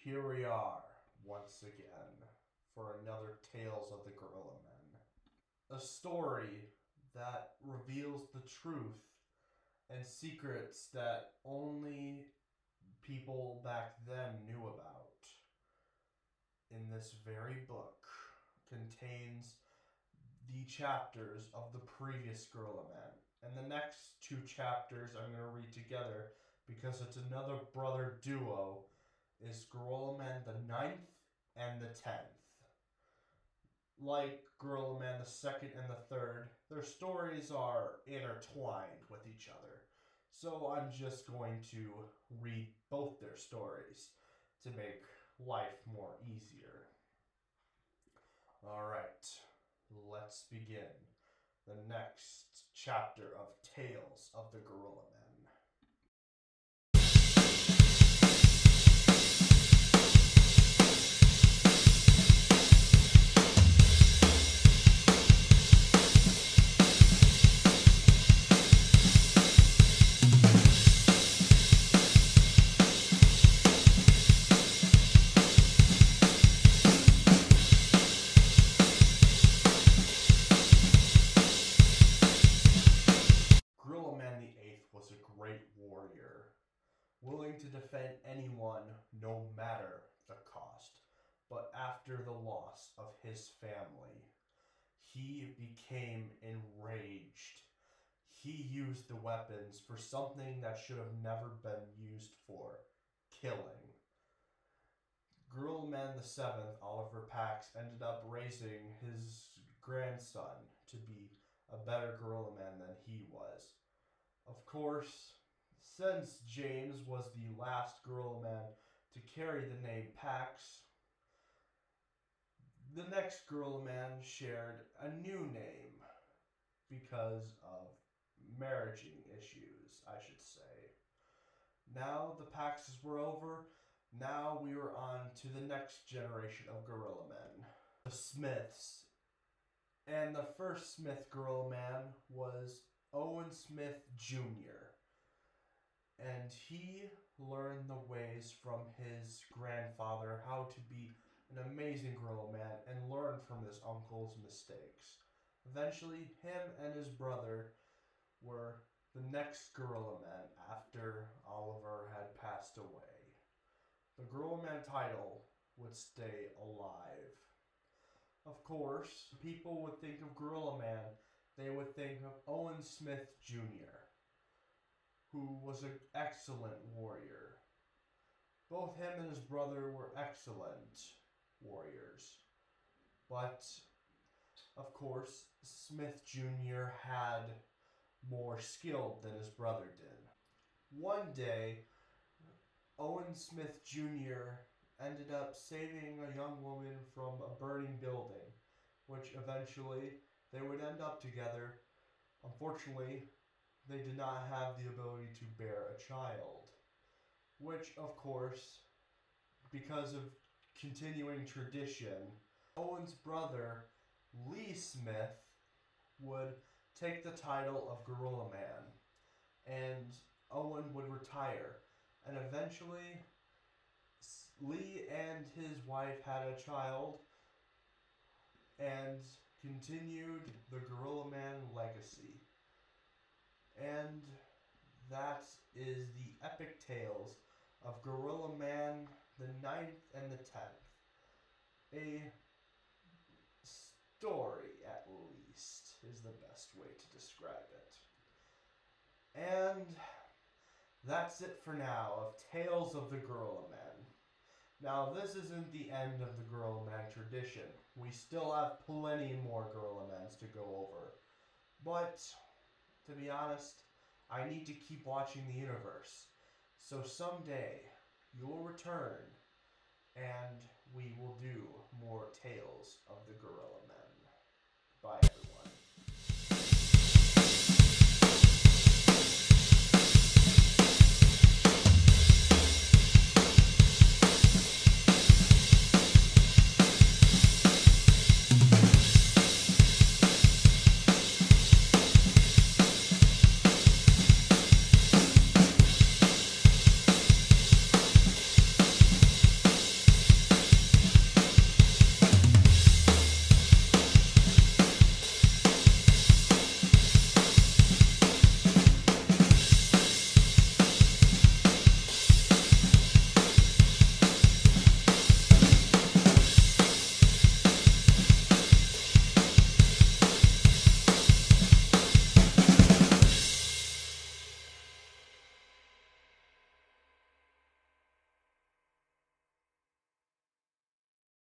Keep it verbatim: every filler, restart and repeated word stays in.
Here we are, once again, for another Tales of the Gorilla Men. A story that reveals the truth and secrets that only people back then knew about. In this very book contains the chapters of the previous Gorilla Men. And the next two chapters I'm going to read together because it's another brother duo is Gorilla Men the ninth and the tenth. Like Gorilla Man the second and the third, their stories are intertwined with each other. So I'm just going to read both their stories to make life more easier. Alright, let's begin the next chapter of Tales of the Gorilla Men. Gorilla Man the eighth was a great warrior, willing to defend anyone no matter the cost. But after the loss of his family, he became enraged. He used the weapons for something that should have never been used for, killing. Gorilla Man the seventh, Oliver Pax, ended up raising his grandson to be a better Gorilla Man than he was. Of course, since James was the last Gorilla Man to carry the name Pax, the next Gorilla Man shared a new name because of marriaging issues, I should say. Now the Paxes were over, now we were on to the next generation of Gorilla Men, the Smiths. And the first Smith Gorilla Man was Owen Smith Junior And he learned the ways from his grandfather how to be an amazing Gorilla Man and learn from his uncle's mistakes. Eventually, him and his brother were the next Gorilla Men after Oliver had passed away. The Gorilla Man title would stay alive. Of course, people would think of Gorilla Man, they would think of Owen Smith Junior, who was an excellent warrior. Both him and his brother were excellent warriors. But, of course, Smith Junior had more skill than his brother did. One day, Owen Smith Junior ended up saving a young woman from a burning building, which eventually they would end up together. Unfortunately, they did not have the ability to bear a child, which, of course, because of continuing tradition, Owen's brother, Lee Smith, would take the title of Gorilla Man, and Owen would retire. And eventually, Lee and his wife had a child and continued the Gorilla Man legacy. And that is the epic tales of Gorilla Man the ninth and the tenth. A story, at least, is the best way to describe it. And that's it for now of Tales of the Gorilla Men. Now, this isn't the end of the Gorilla Man tradition. We still have plenty more Gorilla Mans to go over. But, to be honest, I need to keep watching the universe. So someday, you will return, and we will do more Tales of the Gorilla Men. Bye, everyone.